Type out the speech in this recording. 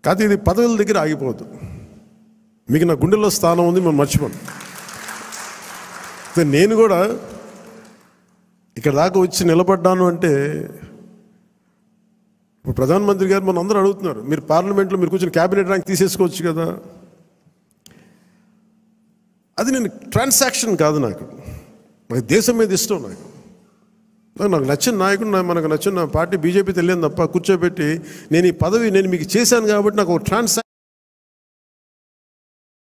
కాదు, ఇది పదవుల దగ్గర ఆగిపోవద్దు. మీకు నా గుండెల్లో స్థానం ఉంది, మనం మర్చిపోను. నేను కూడా ఇక్కడ దాకా వచ్చి నిలబడ్డాను అంటే, ఇప్పుడు ప్రధానమంత్రి గారు మన అందరూ అడుగుతున్నారు, మీరు పార్లమెంట్లో మీరు కూర్చొని క్యాబినెట్ ర్యాంక్ తీసేసుకోవచ్చు కదా. అది నేను ట్రాన్సాక్షన్ కాదు, నాకు దేశం మీద ఇష్టం. నాకు నచ్చిన నాయకుడు, మనకు నచ్చిన పార్టీ బీజేపీ తెలియదు తప్ప కూర్చోబెట్టి నేను ఈ పదవి నేను మీకు చేశాను కాబట్టి నాకు ఒక